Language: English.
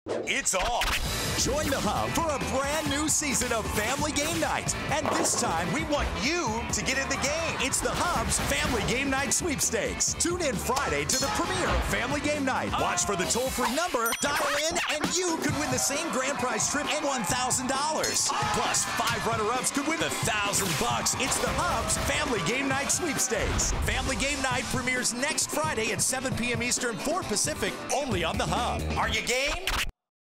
It's on. Join the Hub for a brand new season of Family Game Night. And this time, we want you to get in the game. It's the Hub's Family Game Night Sweepstakes. Tune in Friday to the premiere of Family Game Night. Watch for the toll-free number, dial in, and you could win the same grand prize trip and $1,000. Plus, 5 runner-ups could win $1,000. It's the Hub's Family Game Night Sweepstakes. Family Game Night premieres next Friday at 7 p.m. Eastern, 4 Pacific, only on the Hub. Are you game?